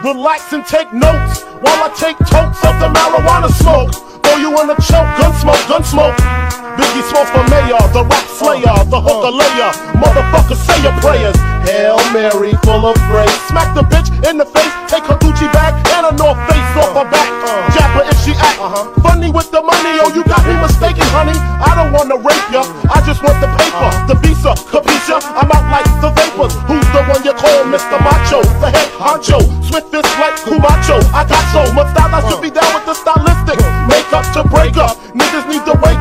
Relax and take notes while I take totes of the marijuana smoke. Throw you in a choke, gun smoke, gun smoke. Biggie Smalls for mayor, the rap slayer, the hooker layer. Motherfucker, say your prayers. Hail Mary, full of grace. Smack the bitch in the face, take her Gucci bag and a North Face off her back. Jab her if she act funny with the money. Oh, you got me mistaken, honey. I don't wanna rape ya, I just want the paper, the visa, capisha. I'm out like the vapors. Who's the one you call Mr. Macho? The head honcho, swiftest like Cumacho. I got so much style, I should be down with the stylistic. Make up to break up, niggas need to wake